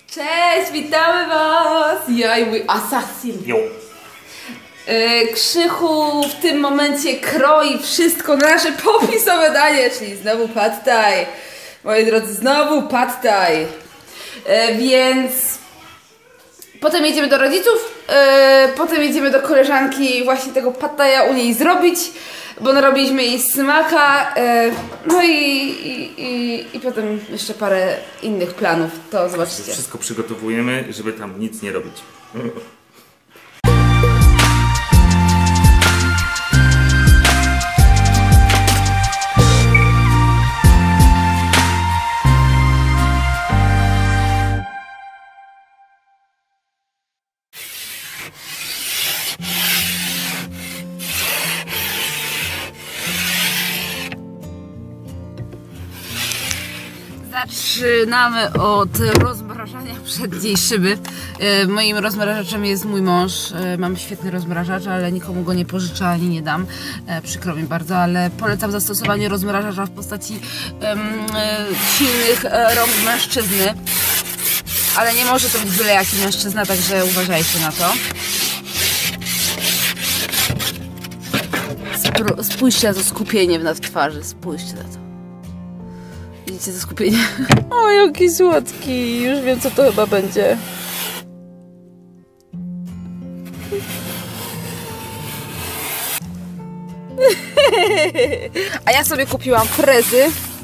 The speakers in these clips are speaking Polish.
Cześć, witamy was! Ja i mój asasin. Krzychu w tym momencie kroi wszystko na nasze popisowe danie, czyli znowu pad thai. Moi drodzy, znowu pad thai. Więc potem jedziemy do rodziców, potem jedziemy do koleżanki właśnie tego pad thaia u niej zrobić, bo narobiliśmy jej smaka, no i potem jeszcze parę innych planów, to zobaczycie. Wszystko przygotowujemy, żeby tam nic nie robić. Zaczynamy od rozmrażania przedniej szyby. Moim rozmrażaczem jest mój mąż. Mam świetny rozmrażacz, ale nikomu go nie pożyczę ani nie dam. Przykro mi bardzo, ale polecam zastosowanie rozmrażacza w postaci silnych rąk mężczyzny. Ale nie może to być byle jaki mężczyzna, także uważajcie na to. Spójrzcie na to skupienie na twarzy, spójrzcie na to. Widzicie to skupienie? O, jaki słodki! Już wiem, co to chyba będzie. A ja sobie kupiłam frezy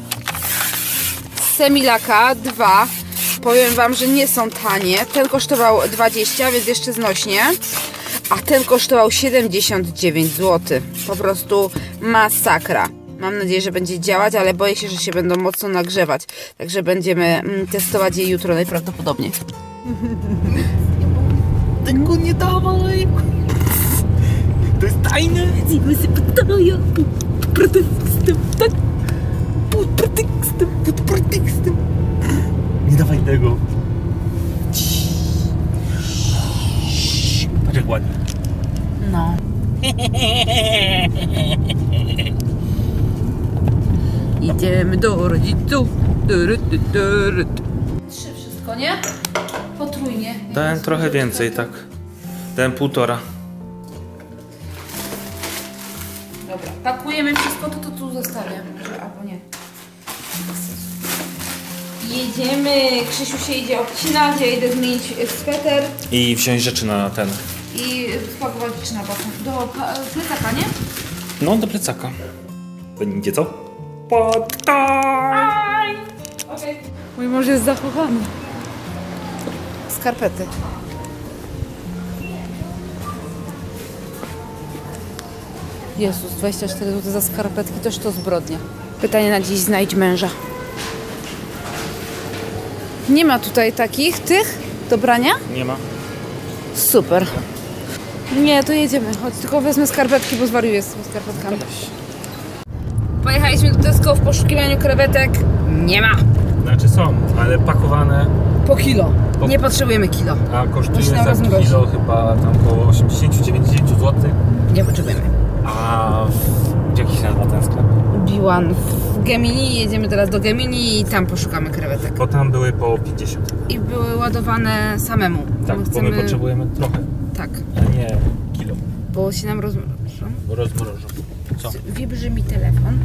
Semilaka 2. Powiem wam, że nie są tanie. Ten kosztował 20, więc jeszcze znośnie. A ten kosztował 79 zł. Po prostu masakra. Mam nadzieję, że będzie działać, ale boję się, że się będą mocno nagrzewać. Także będziemy testować je jutro najprawdopodobniej. Tego nie dawaj! To jest tajne! Zjemy sobie poddaję pod pretekstem, tak? Pod pretekstem. Nie dawaj tego! Patrz jak ładnie. No. Idziemy do rodziców. 3 wszystko, nie? Potrójnie. Dałem trochę więcej, tak. Dałem 1,5. Dobra, pakujemy wszystko, to tu zostawię. Albo nie. Jedziemy. Krzysiu się idzie obcinać, ja idę zmienić sweter. I wziąć rzeczy na ten. I spakować rzeczy na boku. Do plecaka, nie? No, do plecaka. Będzie co? Pad thai! Okay. Mój mąż jest zakochany. Skarpety. Jezus, 24 zł za skarpetki, toż to zbrodnia. Pytanie na dziś: znajdź męża. Nie ma tutaj takich, tych do brania? Nie ma. Super. Nie, to jedziemy. Chodź, tylko wezmę skarpetki, bo zwariuję z tymi skarpetkami. Pojechaliśmy do Tesco w poszukiwaniu krewetek. Nie ma. Znaczy są, ale pakowane. Po kilo. Nie potrzebujemy kilo. A kosztuje za kilo chyba tam około 80-90 zł. Nie potrzebujemy. A w jaki się nazywa ten sklep? Biłan w Gemini. Jedziemy teraz do Gemini i tam poszukamy krewetek. Bo tam były po 50. I były ładowane samemu. Tak, bo my potrzebujemy trochę. Tak. A nie kilo. Bo się nam rozmrożą. Rozmrożą. Co? Wibrzy mi telefon.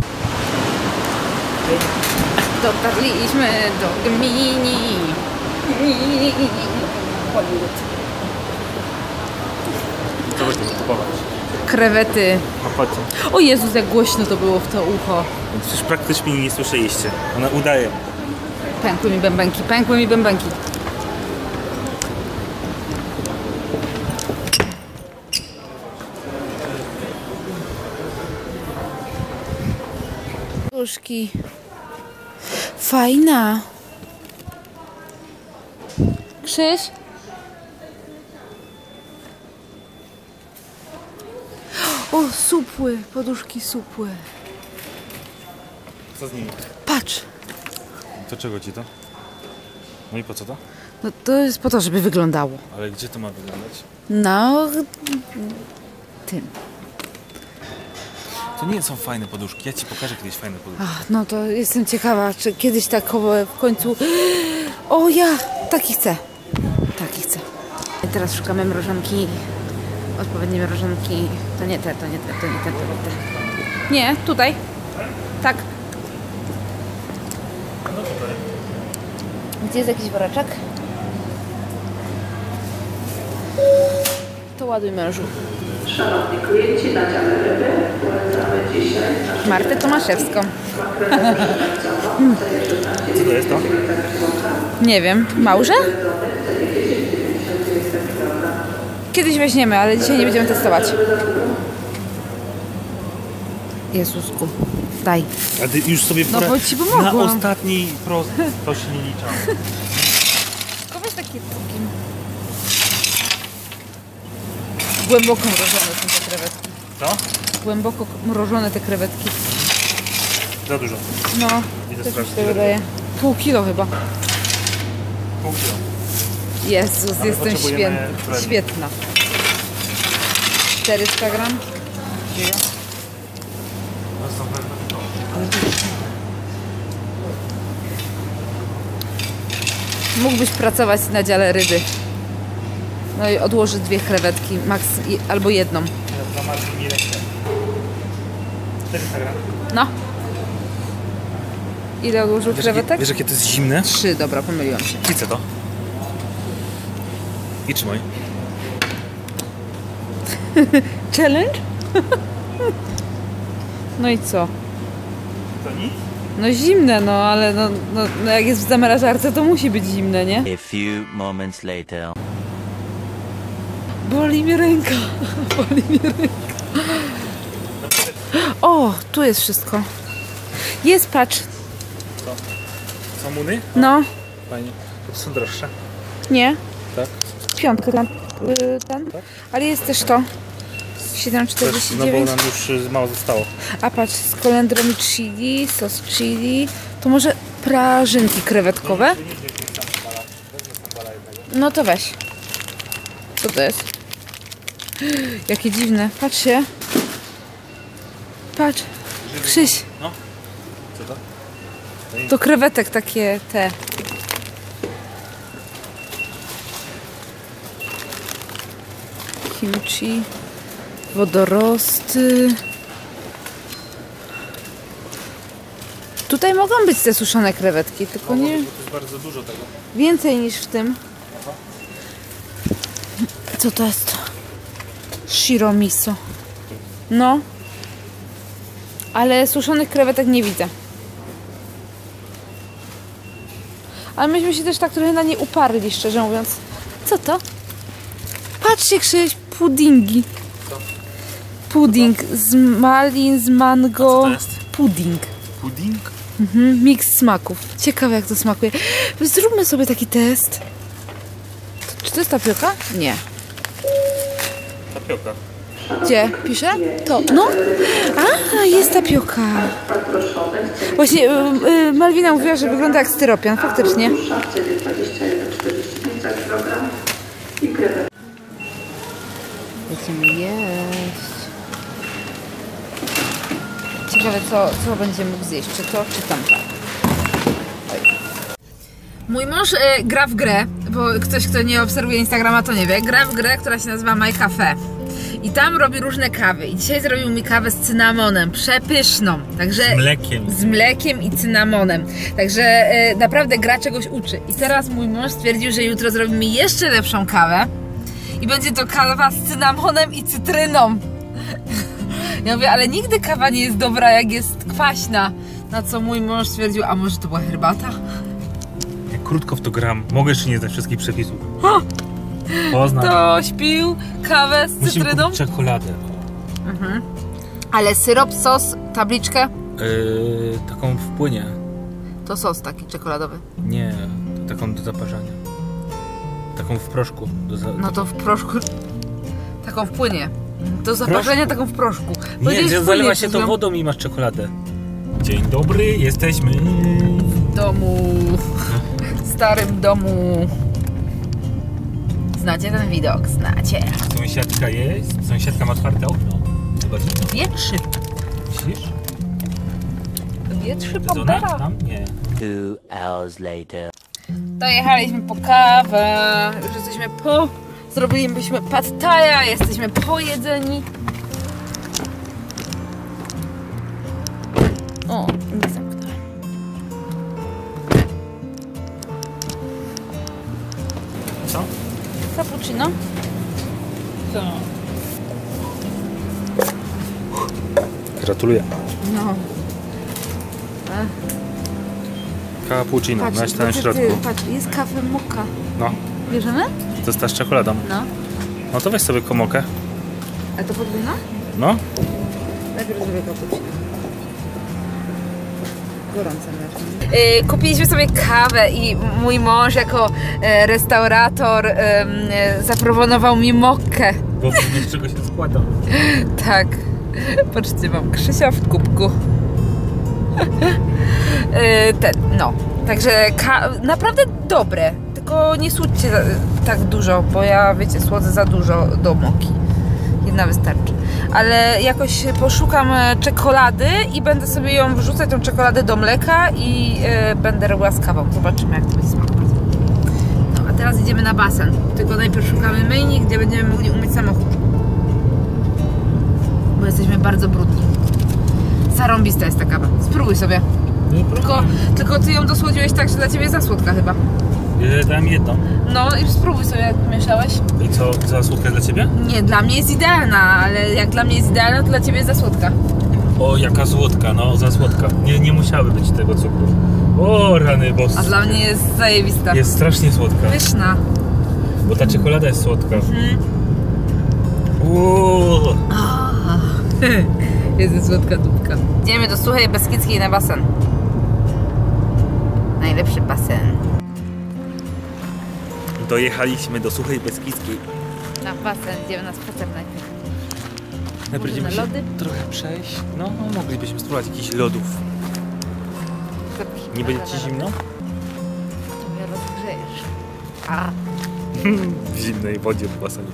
Dotarliśmy do Gemini. Hollywood. Co będziemy kupować? Krewety. No chodźcie. O Jezus, jak głośno to było w to ucho. Przecież praktycznie nie słyszeliście. One udaje. Pękły mi bębenki, pękły mi bębenki. Puszki. Fajna. Krzyś? O, supły, poduszki supły. Co z nimi? Patrz. To czego ci to? No i po co to? No to jest po to, żeby wyglądało. Ale gdzie to ma wyglądać? No, tym. To nie są fajne poduszki, ja ci pokażę kiedyś fajne poduszki. Ach, no to jestem ciekawa, czy kiedyś takowe w końcu O ja! Taki chcę. Taki chcę. I teraz szukamy mrożonki. Odpowiedniej mrożonki. To nie te. Nie, tutaj. Tak. Gdzie jest jakiś woreczek? To ładuj mężu. Szanowni klienci, na dziale ryby polecamy dzisiaj Martę Tomaszewską. Co to jest to? Nie wiem. Małże? Kiedyś weźmiemy, ale dzisiaj nie będziemy testować. Jezusku. Daj. A ty już sobie No bo ci pomogłam. na ostatniej prost to się nie liczą. Tylko weź takie takim... Głęboko mrożone są te krewetki. Co? Głęboko mrożone te krewetki. Za dużo. No, Idę też mi sprawdzić, się ile wydaje. Pół kilo chyba. Pół kilo. Jezus, Ale jestem potrzebujemy chleb. świetna. 400 gram. Mógłbyś pracować na dziale ryby. No i odłożyć 2 krewetki, albo jedną. Za marki mi rękę. 400 gram. No. Ile odłożył krewetek? Wiesz jakie to jest zimne? 3, dobra, pomyliłam się. Kicę to. I trzymaj. Challenge? No i co? To nic? No zimne, no ale no jak jest w zamrażarce, to musi być zimne, nie? A few moments later. Boli mnie ręka. Boli mnie ręka. O, tu jest wszystko. Jest, patrz. Co? Są muny? No, Fajnie. To są droższe. nie. Tak? 5 ten. Tak? Ale jest też to. Też, no bo 7,49. nam już mało zostało. A patrz, z kolendrą i chili, sos chili. To może prażynki krewetkowe? No to weź. Co to jest? Jakie dziwne. Patrzcie. Patrz. Krzyś. No. Co to? To krewetek takie te. Kimchi. Wodorosty. Tutaj mogą być te suszone krewetki, tylko nie To jest bardzo dużo tego. więcej niż w tym. Co to jest? Shiro miso. No. Ale suszonych krewetek nie widzę. Ale myśmy się też tak trochę na nie uparli, szczerze mówiąc. Co to? Patrzcie, Krzyś, puddingi. Pudding z malin, z mango. A co to jest? Pudding. Pudding? Miks smaków. Ciekawe jak to smakuje. Zróbmy sobie taki test. Czy to jest tapioka? Nie. Tapioka. Gdzie? Pisze? To. No. A, jest tapioka. Właśnie Malwina mówiła, że wygląda jak styropian. Faktycznie. w cenie 21,45 za kilogram i krewetki. Lecimy jeść. Ciekawe co będzie mógł zjeść. Czy to, czy tamta. Mój mąż gra w grę, bo ktoś, kto nie obserwuje Instagrama, to nie wie. Gra w grę, która się nazywa My Cafe. I tam robi różne kawy. I dzisiaj zrobił mi kawę z cynamonem. Przepyszną. Także Z mlekiem. Z mlekiem i cynamonem. Także naprawdę gra czegoś uczy. I teraz mój mąż stwierdził, że jutro zrobi mi jeszcze lepszą kawę. I będzie to kawa z cynamonem i cytryną. Ja mówię, ale nigdy kawa nie jest dobra, jak jest kwaśna. Na co mój mąż stwierdził, a może to była herbata? Jak krótko w to gram, mogę jeszcze nie znać wszystkich przepisów. Poznam. To śpił kawę z Musimy cytryną. kupić czekoladę. Ale syrop, sos, tabliczkę? Taką w płynie. To sos taki czekoladowy. Nie, taką do zaparzania. Taką w proszku. No to w proszku. Taką w płynie. Do zaparzenia taką w proszku. Nie, Powiedziałeś że w zalewa płynie się przed tą chwilą. wodą i masz czekoladę. Dzień dobry, jesteśmy W domu. W starym domu. Znacie ten widok? Znacie. Sąsiadka jest, sąsiadka ma otwarte okno. Zobaczcie. Wietrzy. Myślisz? Wietrzy To jest ona? pompera. Tam? Nie. 2 hours later. Dojechaliśmy po kawę, już jesteśmy po... Zrobilibyśmy pad thaja, jesteśmy po jedzeni. O, nie zamknąłem. Co? Cappuccino? Co? Gratuluję. No. Cappuccino, na samym środku. Patrz, jest kawa moka. No, Bierzemy? to jest ta z czekoladą. No. No to weź sobie komokę. A to podwójna? No. Najpierw zrobię cappuccino. Gorące mleczne. Kupiliśmy sobie kawę i mój mąż jako restaurator zaproponował mi mokkę. Bo wiesz, z czego się składa. Tak. Patrzcie, mam Krzysia w kubku. No. Także naprawdę dobre. Tylko nie słodźcie tak dużo, bo ja, wiecie, słodzę za dużo do moki. Jedna wystarczy. Ale jakoś poszukam czekolady i będę sobie ją wrzucać, tą czekoladę do mleka i będę robiła z kawą. Zobaczymy, jak to będzie smakować. No, a teraz idziemy na basen. Tylko najpierw szukamy myjni, gdzie będziemy mogli umyć samochód. Bo jesteśmy bardzo brudni. Zarąbista jest ta kawa. Spróbuj sobie. Tylko ty ją dosłodziłeś tak, że dla ciebie jest za słodka chyba. Dałem jedną. No i spróbuj sobie, jak mieszałeś. I co, za słodka dla ciebie? Nie, dla mnie jest idealna, ale jak dla mnie jest idealna, to dla ciebie jest za słodka. O, jaka słodka, no za słodka. Nie musiały być tego cukru. O, rany boskie. A dla mnie jest zajebista. Jest strasznie słodka. Pyszna. Bo ta czekolada jest słodka. Uuu. Jest słodka dupka. Idziemy do Suchej Beskidzkiej na basen. Najlepszy basen. Dojechaliśmy do Suchej Beskidzkiej. Na basen, idziemy na spacer najpierw. Będziemy się lody? trochę przejść. No, moglibyśmy spróbować jakichś lodów. Nie będzie ci zimno? To mnie rozgrzejesz. A. W zimnej wodzie w basenie.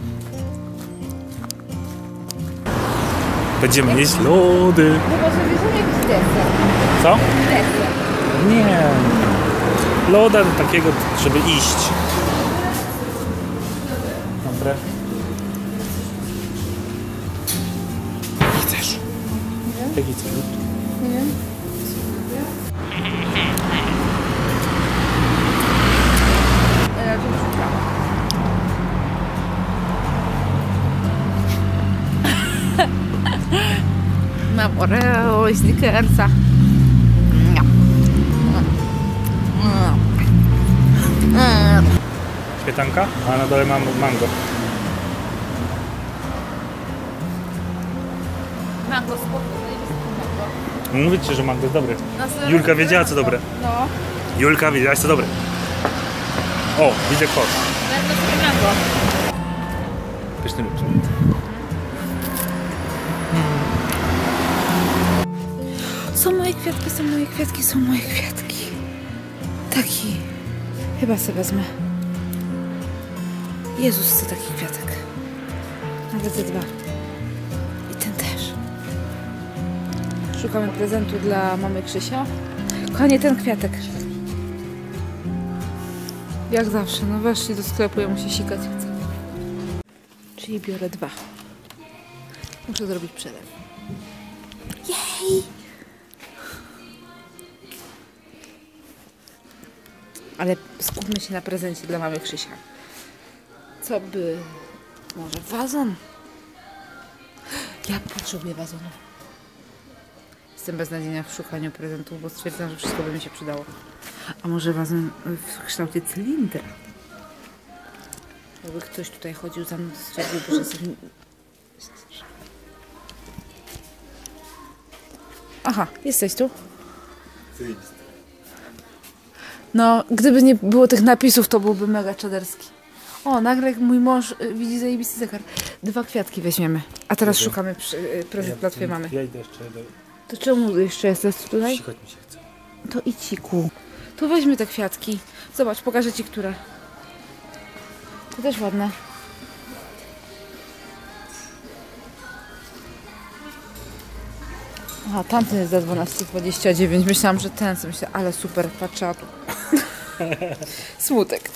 Będziemy jeść lody. Chyba, że bierzemy jakiś deser. Co? Deser. Nie. Loda takiego, żeby iść. Dobra. Chcesz? Jaki chcesz? Nie wiem. Mam Oreo i Snickersa. Śmietanka, a na dole mam mango. Mango spoko, mango. Mówię ci, że mango jest dobre. Julka wiedziała, co dobre. No. Julka, wiedziałaś, co dobre. O, widzę kot. Będę sobie mango. Pyszny lód. Są moje kwiatki, są moje kwiatki, są moje kwiatki. Taki. Chyba sobie wezmę. Jezus, co taki kwiatek. Nawet te dwa. I ten też. Szukamy prezentu dla mamy Krzysia. Kochanie, ten kwiatek. Jak zawsze, no weszli do sklepu, ja mu się sikać chcę. Czyli biorę dwa. Muszę zrobić przelew. Jej! Ale skupmy się na prezencie dla mamy Krzysia. Co by... Może wazon? Ja potrzebuję wazonu. Jestem beznadziejna w szukaniu prezentów, bo stwierdzam, że wszystko by mi się przydało. A może wazon w kształcie cylindra? Jakby ktoś tutaj chodził za mną, to stwierdziłby, że jestem... Aha, jesteś tu? No, gdyby nie było tych napisów, to byłby mega czaderski. O, nagle mój mąż widzi zajebisty zegar. 2 kwiatki weźmiemy. A teraz szukamy prezent dla twojej mamy. Ja idę jeszcze do... To czemu jeszcze jesteś tutaj? Sikać mi się chce. To idź siku. Tu weźmy te kwiatki. Zobacz, pokażę ci, które. To też ładne. Aha, tamten jest za 12,29. Myślałam, że ten, co myślę, ale super, patrzę tu. Smutek.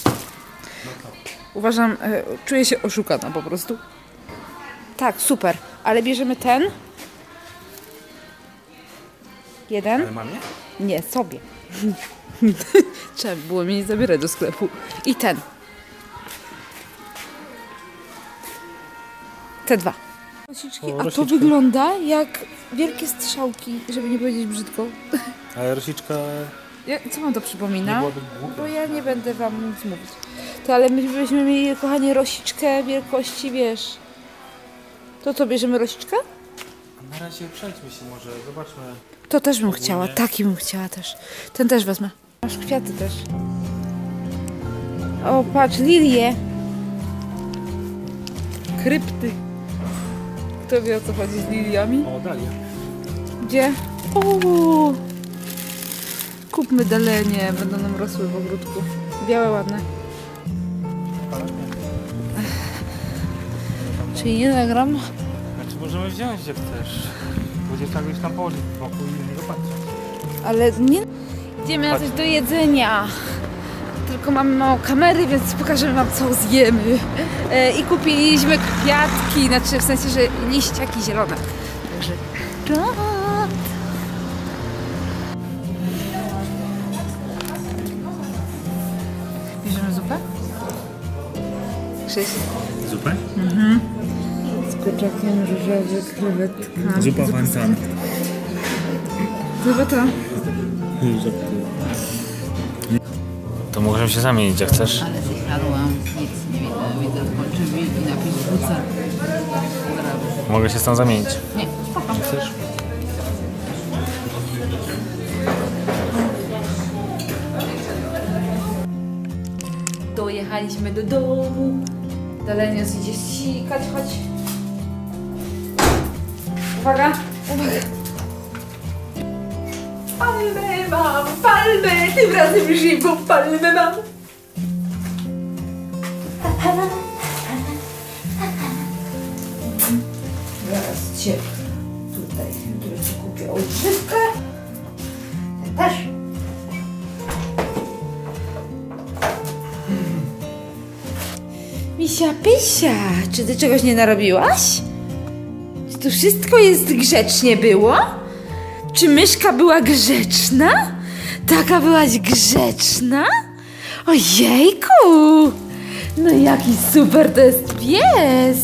Uważam, czuję się oszukana po prostu. Tak, super. Ale bierzemy ten. Jeden. Ale mamie? Nie, sobie. Trzeba było mnie nie zabierać do sklepu. I ten. Te dwa. Rosiczki, a to rosiczka. wygląda jak wielkie strzałki, żeby nie powiedzieć brzydko. Ale rosiczka Co wam to przypomina? nie byłaby głupia. Bo ja nie będę wam nic mówić. To ale my byśmy mieli, kochanie, rosiczkę wielkości, wiesz. To co, bierzemy rosiczkę? Na razie przejdźmy się może, zobaczmy. To też bym chciała, taki bym chciała też. Ten też wezmę. Masz kwiaty też. O, patrz, lilie. Krypty. Kto wie, o co chodzi z liliami? O, Dalia. Gdzie? O, kupmy dalenie, będą nam rosły w ogródku. Białe, ładne. Czyli nie nagram? Znaczy możemy wziąć jak chcesz. Będzie tak już tam położyć wokół i nie patrzeć. Ale nie... Idziemy na coś do jedzenia. Tylko mamy mało kamery, więc pokażemy wam, co zjemy. I kupiliśmy kwiatki, znaczy w sensie, że liściaki zielone. Także... Bierzemy zupę? Krzyś. Zupę? Z kurczakiem, różowy, krewetka. Zupa wędzona. Chyba to. To możemy się zamienić jak chcesz. Ale zjadłam, nic nie widzę tylko drzwi i napis WC. Mogę się z tą zamienić. Nie, spoko. Chcesz? Dojechaliśmy do domu. Dalenios idzie sikać, chodź. Uwaga, uwaga. Palmę mam, palmę, tym razem żywą palmę mam. Zaraz cię tutaj kupię odżywkę. Też. Misia Pysia, czy ty czegoś nie narobiłaś? Czy to wszystko jest grzecznie było? Czy myszka była grzeczna? Taka byłaś grzeczna? Ojejku! No jaki super to jest pies!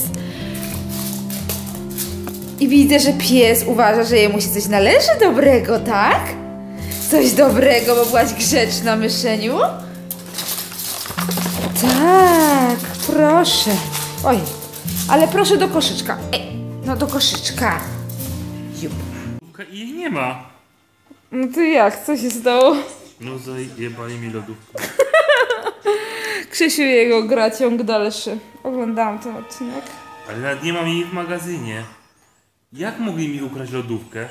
I widzę, że pies uważa, że jemu się coś należy dobrego, tak? Coś dobrego, bo byłaś grzeczna, myszeniu? Tak, proszę. Oj, ale proszę do koszyczka. Ej, no do koszyczka. Jup. I jej nie ma. No to jak? Co się stało? No zajebali mi lodówkę. Krzysiu i jego gra ciąg dalszy. Oglądałam ten odcinek. Ale nawet nie mam jej w magazynie. Jak mogli mi ukraść lodówkę?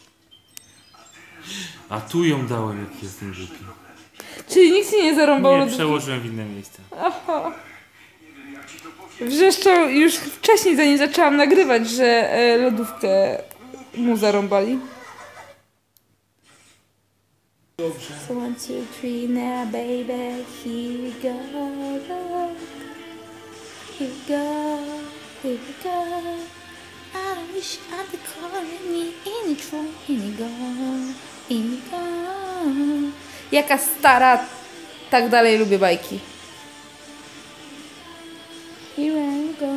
A tu ją dałem, jak jestem głupi. Czyli nikt ci nie zarąbał Nie, lodówki? przełożyłem w inne miejsce. Aha. Wrzeszczał już wcześniej, zanim zaczęłam nagrywać, że lodówkę mu zarąbali. So 1, 2, 3 now baby, here we go. Here we go, here we go. I wish I could call me in true, in go, in go. Jaka stara, tak dalej lubię bajki. Here I go.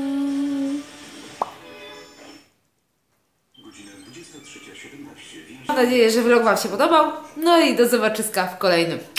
Mam nadzieję, że vlog wam się podobał. No i do zobaczyska w kolejnym.